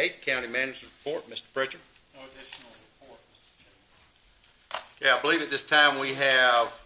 8, County Manager's Report. Mr. Pritchard. No additional report, Mr. Chairman. Okay, I believe at this time we have